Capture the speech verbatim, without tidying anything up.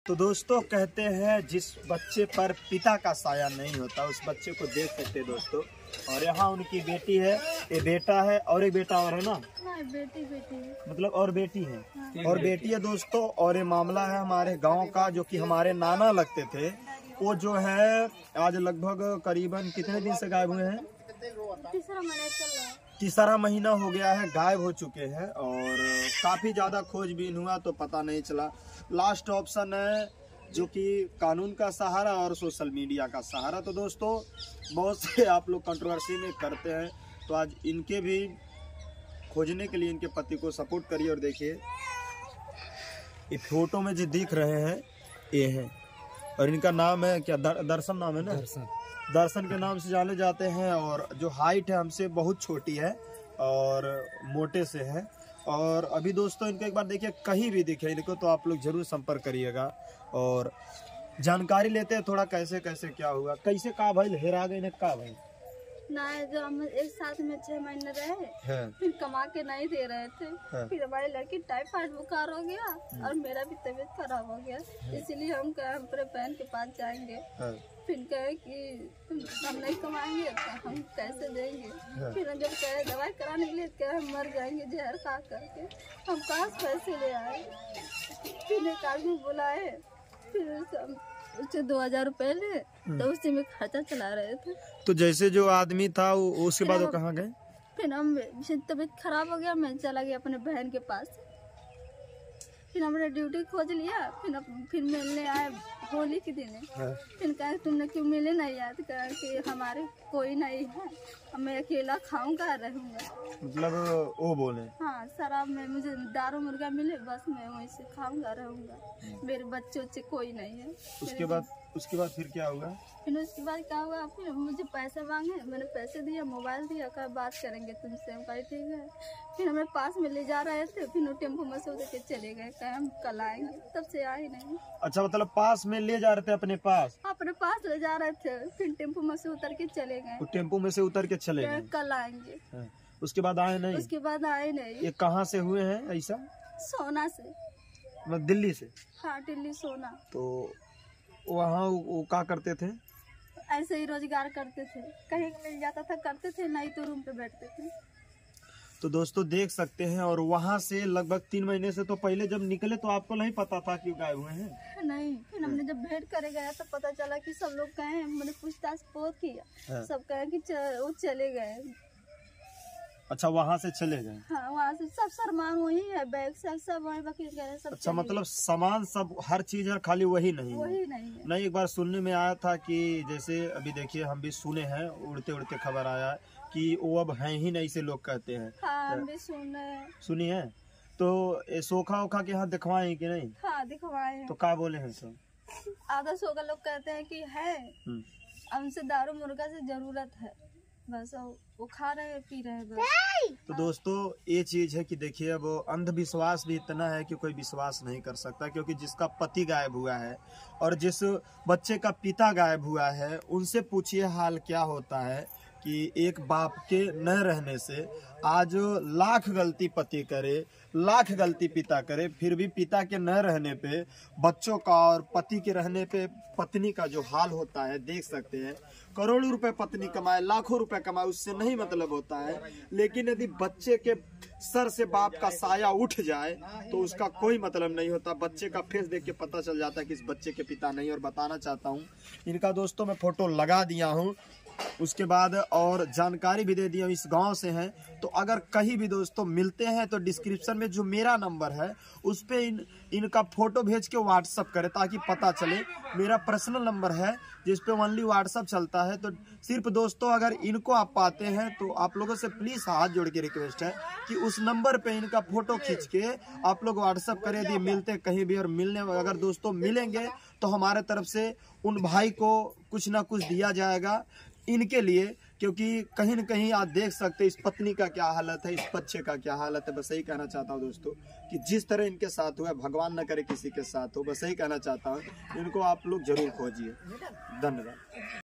तो दोस्तों कहते हैं जिस बच्चे पर पिता का साया नहीं होता उस बच्चे को देख सकते हैं दोस्तों। और यहाँ उनकी बेटी है, ये बेटा है और एक बेटा और है ना, बेटी बेटी है। मतलब और बेटी है। हाँ। और बेटी है दोस्तों। और ये मामला है हमारे गांव का, जो कि हमारे नाना लगते थे। वो जो है आज लगभग करीबन कितने दिन से गायब हुए हैं? तीसरा महीना चल रहा है। तीसरा महीना हो गया है, गायब हो चुके हैं। और काफी ज्यादा खोजबीन हुआ तो पता नहीं चला। लास्ट ऑप्शन है जो कि कानून का सहारा और सोशल मीडिया का सहारा। तो दोस्तों बहुत से आप लोग कंट्रोवर्सी में करते हैं, तो आज इनके भी खोजने के लिए इनके पति को सपोर्ट करिए। और देखिए ये फोटो में जो दिख रहे हैं ये हैं, और इनका नाम है क्या? दर, दर्शन नाम है ना? दर्शन दर्शन के नाम से जाने जाते हैं। और जो हाइट है हमसे बहुत छोटी है और मोटे से है। और अभी दोस्तों इनको एक बार देखिए, कहीं भी दिखे इनको तो आप लोग जरूर संपर्क करिएगा और जानकारी लेते हैं थोड़ा कैसे कैसे क्या हुआ, कैसे का भाई हेरा गए ने का भाई ना। जो हम एक साथ में छह महीने रहे, फिर कमा के नहीं दे रहे थे। फिर हमारी लड़की टाइफाइड बुखार हो गया और मेरा भी तबीयत खराब हो गया, इसलिए हम कहे हम अपने बहन के पास जाएंगे। फिर कहे कि हम नहीं कमाएंगे तो हम कैसे देंगे। फिर जब कहे दवाई कराने के लिए कहे हम मर जाएंगे जहर खा करके। हम कहाँ से पैसे ले आए? फिर एक आदमी बुलाए, फिर उससे दो हजार रुपए ले, तो उसी में खर्चा चला रहे थे। तो जैसे जो आदमी था वो उसके बाद वो कहाँ गए? फिर हम तबीयत खराब हो गया, मैं चला गया अपने बहन के पास। फिर हमने ड्यूटी खोज लिया। फिर फिर मिलने आए होली के दिन। फिर कहा तुमने क्यों मिले नहीं आए? तो कहा कि हमारे कोई नहीं है, मैं अकेला खाऊंगा रहूंगा। मतलब वो बोले हाँ शराब में मुझे दारू मुर्गा मिले बस मैं वहीं से खाऊंगा रहूंगा, मेरे बच्चे उच्चे कोई नहीं है। उसके बाद उसके बाद फिर क्या हुआ? फिर उसके बाद क्या हुआ? फिर मुझे पैसे मांगे, मैंने पैसे दिया, मोबाइल दिया, कहा बात करेंगे तुमसे। हम कहा ठीक है। फिर हमें पास में ले जा रहे थे, फिर वो टेम्पो में से उतर के चले गए, कहे हम कल आएंगे, तब से आए नहीं। अच्छा, मतलब पास में ले जा रहे थे अपने पास? अपने पास ले जा रहे थे, फिर टेम्पो में से उतर के चले गए। टेम्पो में से उतर के चले गए, कल आएंगे। उसके बाद आए नहीं? उसके बाद आए नहीं। ये कहाँ से हुए हैं ऐसा? सोना से। मतलब दिल्ली से? हाँ दिल्ली सोना। तो वहाँ वो क्या करते थे? ऐसे ही रोजगार करते थे, कहीं मिल जाता था करते थे, नहीं तो रूम पे बैठते थे। तो दोस्तों देख सकते हैं। और वहाँ से लगभग तीन महीने से तो पहले जब निकले तो आपको नहीं पता था कि गायब हुए हैं? नहीं। फिर हमने जब भेंट करे गया तो पता चला कि सब लोग कहे, मैंने पूछताछ बहुत किया, सब कहे कि वो चले गए। अच्छा, वहाँ से चले गए? हाँ वहाँ से सब सामान वही है, बैग सब सब वही वकील गए सब। अच्छा, मतलब सामान सब हर चीज है, खाली वही नहीं वही है। नहीं है। नहीं, एक बार सुनने में आया था कि जैसे अभी देखिए हम भी सुने हैं, उड़ते उड़ते खबर आया कि वो अब हैं ही नहीं से लोग कहते हैं। हाँ हम भी सुने सुनी है। तो ये सोखा ओखा के यहाँ दिखवाए कि नहीं? हाँ दिखवाए। तो क्या बोले हैं सब? आधा सोखा लोग कहते हैं कि है, हमसे दारू मुर्गा से जरूरत है, बस वो खा रहे पी रहे बस। तो दोस्तों ये चीज है कि देखिए अब अंधविश्वास भी इतना है कि कोई विश्वास नहीं कर सकता, क्योंकि जिसका पति गायब हुआ है और जिस बच्चे का पिता गायब हुआ है उनसे पूछिए हाल क्या होता है कि एक बाप के न रहने से आज लाख गलती पति करे, लाख गलती पिता करे, फिर भी पिता के न रहने पे बच्चों का और पति के रहने पे पत्नी का जो हाल होता है देख सकते हैं। करोड़ों रुपए पत्नी कमाए, लाखों रुपए कमाए, उससे नहीं मतलब होता है। लेकिन यदि बच्चे के सर से बाप का साया उठ जाए तो उसका कोई मतलब नहीं होता। बच्चे का फेस देख के पता चल जाता है कि इस बच्चे के पिता नहीं। और बताना चाहता हूँ इनका दोस्तों मैं फोटो लगा दिया हूँ, उसके बाद और जानकारी भी दे दी हूँ, इस गांव से हैं। तो अगर कहीं भी दोस्तों मिलते हैं तो डिस्क्रिप्शन में जो मेरा नंबर है उस पे इन इनका फोटो भेज के व्हाट्सअप करें ताकि पता चले। मेरा पर्सनल नंबर है जिस पे ओनली व्हाट्सअप चलता है। तो सिर्फ दोस्तों अगर इनको आप पाते हैं तो आप लोगों से प्लीज हाथ जोड़ के रिक्वेस्ट है कि उस नंबर पे इनका फोटो खींच के आप लोग व्हाट्सअप करें। यदि मिलते कहीं भी और मिलने अगर दोस्तों मिलेंगे तो हमारे तरफ से उन भाई को कुछ ना कुछ दिया जाएगा इनके लिए, क्योंकि कहीं न कहीं आप देख सकते हैं इस पत्नी का क्या हालत है, इस बच्चे का क्या हालत है। बस यही कहना चाहता हूँ दोस्तों कि जिस तरह इनके साथ हुआ, भगवान न करे किसी के साथ हो, बस यही कहना चाहता हूँ इनको आप लोग जरूर खोजिए। धन्यवाद।